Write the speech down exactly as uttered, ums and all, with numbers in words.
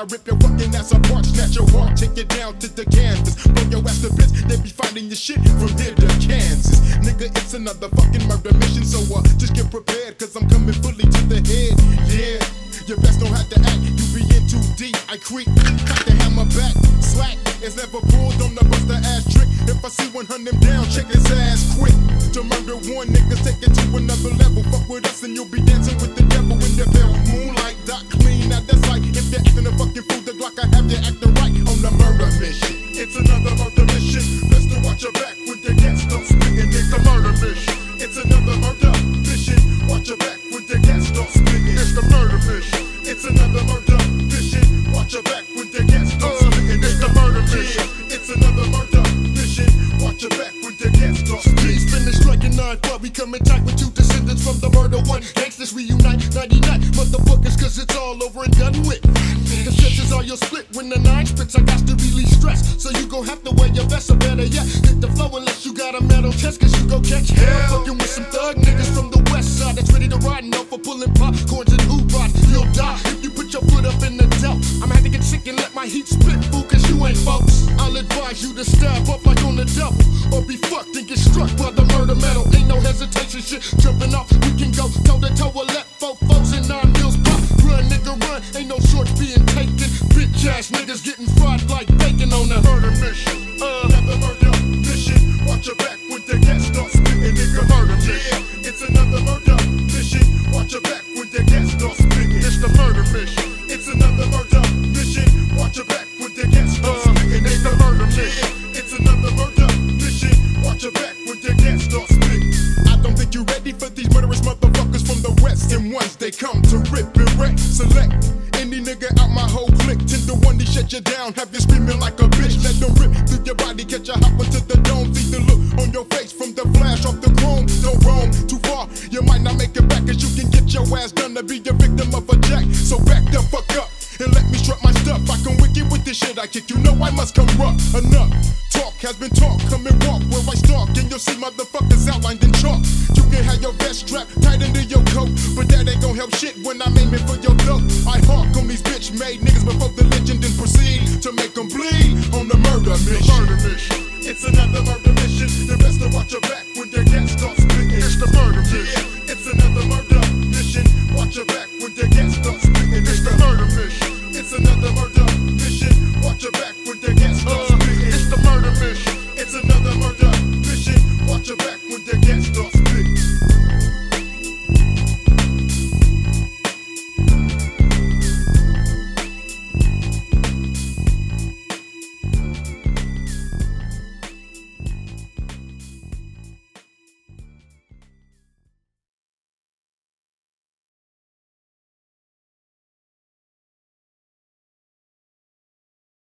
rip your fucking ass apart, snatch your heart, take it down to the canvas, blow your ass to bits. They be fighting your shit from here to Kansas. Nigga, it's another fucking murder mission, so uh, just get prepared, cause I'm coming fully to the head. Yeah, you best know how to act, you be in too deep. I creep, cut the hammer back, slack. It's never pulled on the buster ass trick. If I see one, hunt him down, check his ass quick. To murder one, niggas take it to another level. Fuck with us and you'll be dancing with the devil in the bell. Moonlight, dot clean, now that's like if you're acting a fucking fool, the Glock I have you acting right on the murder mission. It's another murder mission. Best to watch your back when the gas don't spit. And it's the murder mission. It's another murder mission. Watch your back when the gas don't spit. It's the murder mission. It's another murder mission. Watch your back when the gas don't spit. It's the murder mission. It's another murder mission. Watch your back when the gas don't spit. Please finish striking nine, but we come in tight with two descendants from the murder one. Gangsters reunite, ninety-nine motherfuckers, cause it's all over and done with. The stretches are your split when the nine spits. I got to release stress, so you gon' have to wear your vest. Or better yet, hit the flow unless you got a metal chest, cause you gon' catch hell. Fucking with some thug niggas from the west side that's ready to ride, and for pulling popcorns and hoop rods. You'll die if you put your foot up in the delt. I'ma have to get sick and let my heat spit, fool, cause you ain't folks. I'll advise you to stab up like on the double, or be fucked and get struck by the murder metal. Ain't no hesitation, shit jumping off. We can go toe to toe or let four foes and nine mils pop. Run, nigga, run. Ain't no shorts being taken. Bitch ass niggas getting fried like bacon on a murder mission. Uh, another murder mission. Watch your back when the gas starts spitting, nigga. Murder mission. Yeah, it's another murder mission. Watch your back when the gas starts spitting. It's the murder mission. It's another murder mission. Watch your back when the gas starts spitting. It's the murder mission. It's another murder mission. Watch your back when the gas starts spitting. I don't think you're ready for these murderous motherfuckers from the west. And once they come to rip and wreck, select any nigga out my whole clique. Ten to one, they shut you down, have you screaming like a bitch. Let them rip through your body, catch you hop into the dome. See the look on your face from the flash off the chrome. Don't roam too far, you might not make it back, cause you can get your ass done to be a victim of a jack. So back the fuck up and let me strut my stuff. I can wicked with this shit I kick, you know I must come rough. Enough talk has been talk, come and walk where I stalk, and you'll see motherfuckers outlined in chalk. You can have your vest strapped tight into your coat, but that ain't gon' help shit when I'm aiming for your throat. I hawk on these bitch made niggas before the legend and proceed to make them bleed on the murder mission. Murder mission. It's another murder mission. The best to watch your back when the gas starts spitting. It's the murder mission. Yeah, it's another murder mission. Watch your back when the gas starts spitting. It's the murder mission. It's another murder mission. Watch your back